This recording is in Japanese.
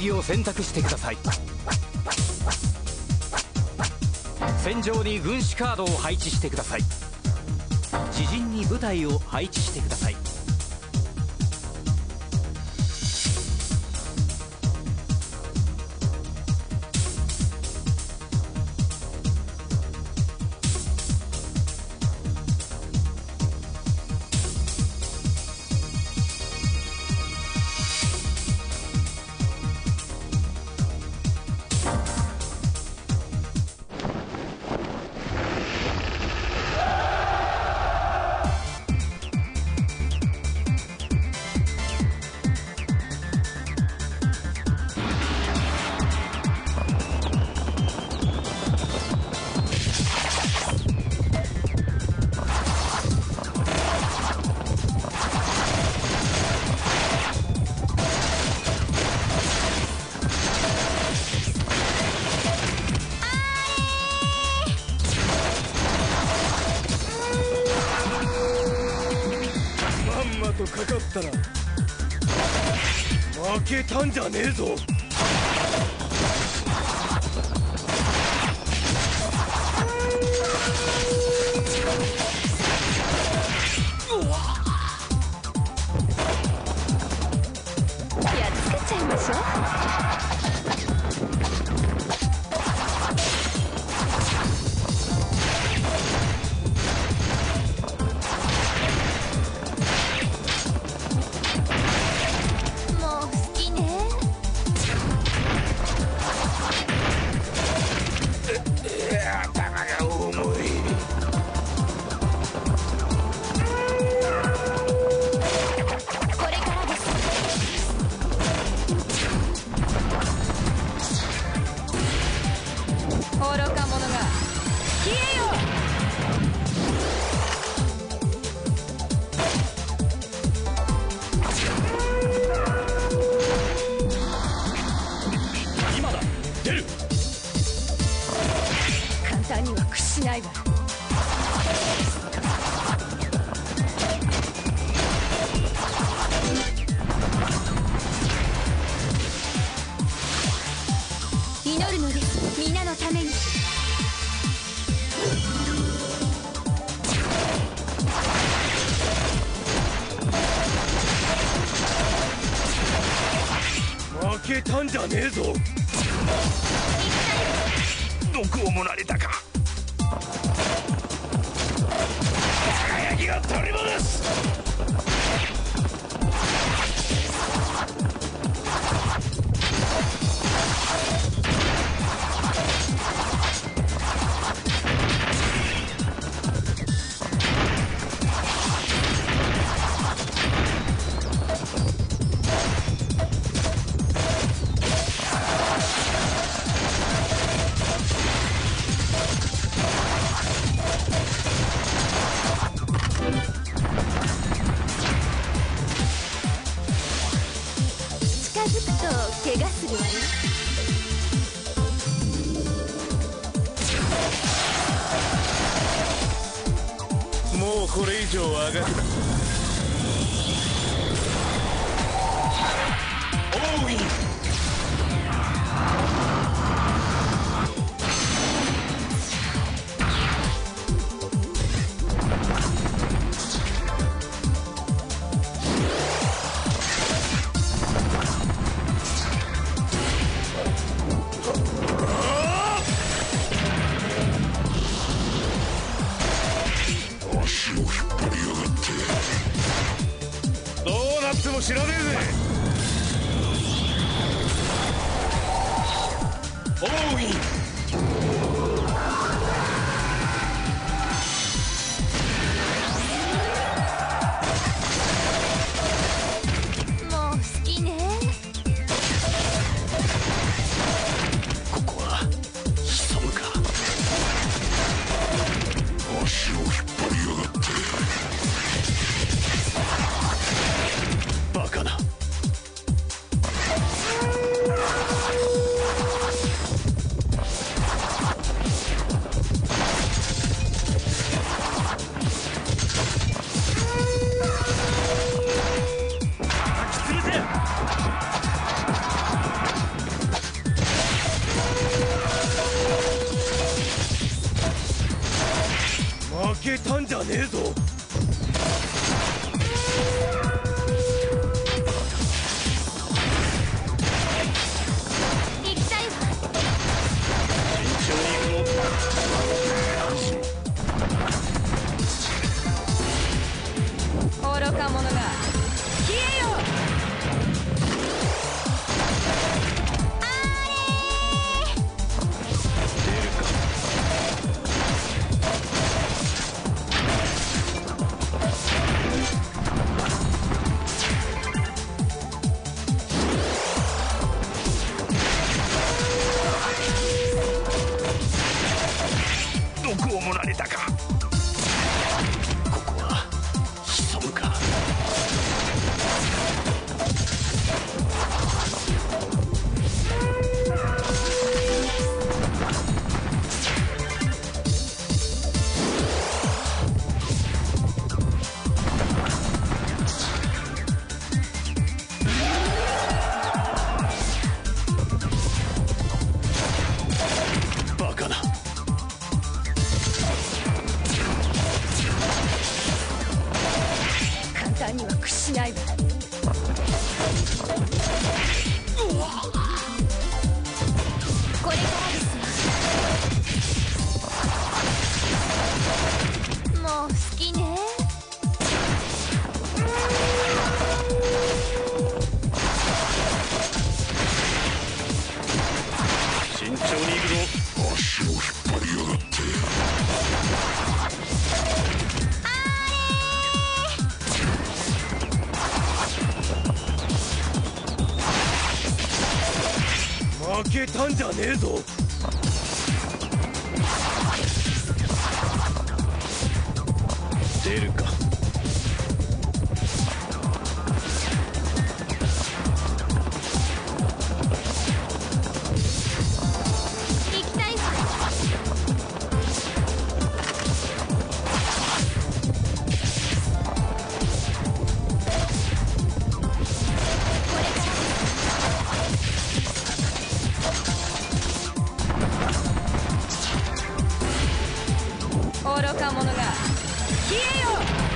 技を選択してください。戦場に軍師カードを配置してください。知人に部隊を配置してください。 かかったら負けたんじゃねえぞ。 やっつけちゃいましょう。簡単には屈しないわ。祈るのです、皆のために。 負けたんじゃねえぞ。毒を盛られたか。輝きを取り戻す。 近づくと怪我するわよ。 もうこれ以上上がる。オーイン。どうなっても知らねえぜ。オーイン。 もう好きね。 ここは潜むか。足を引っ張りやがって。バカな。 負けたんじゃねえぞ。 行きたいわ。 慎重に行くぞ。 愚か者が消えよ。 毒を盛られたか。ここは潜むか。バカな。 簡単には屈しないわ。これからですわ。もう好きね。 慎重に行くぞ。足を引っ張りやがって。負けたんじゃねえぞ。出るか。 行きたいわ。愚か者が消えよ。